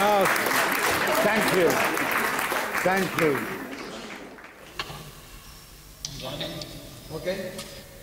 Oh, thank you. Thank you. Okay.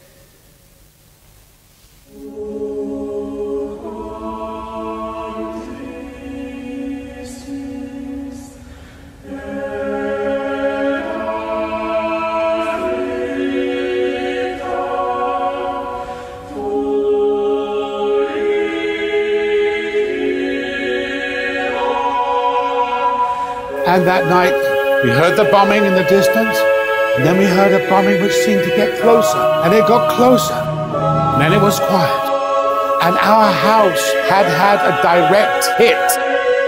And that night, we heard the bombing in the distance, and then we heard a bombing which seemed to get closer, and it got closer, and then it was quiet, and our house had had a direct hit.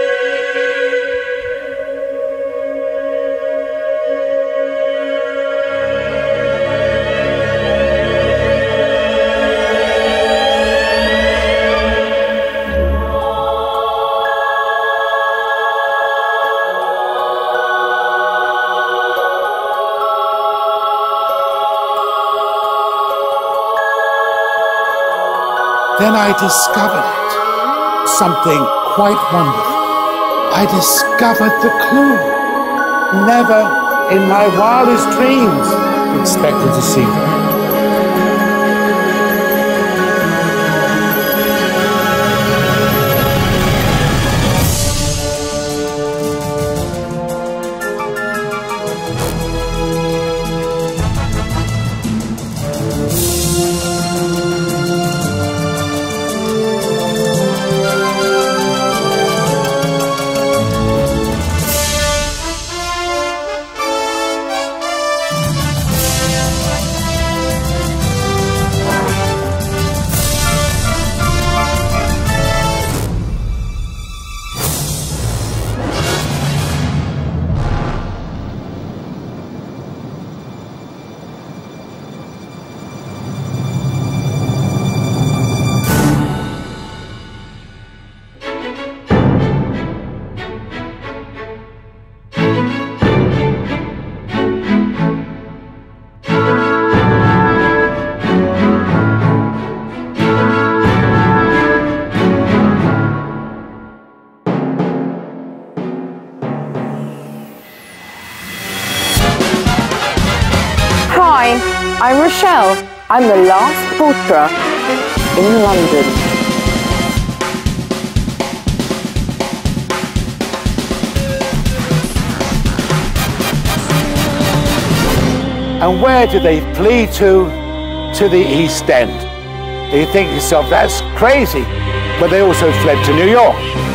Then I discovered it, something quite wonderful. I discovered the clue. Never in my wildest dreams expected to see them. Hi, I'm Rochelle. I'm the last portrait in London. And where do they flee to? To the East End. You think to yourself, that's crazy. But they also fled to New York.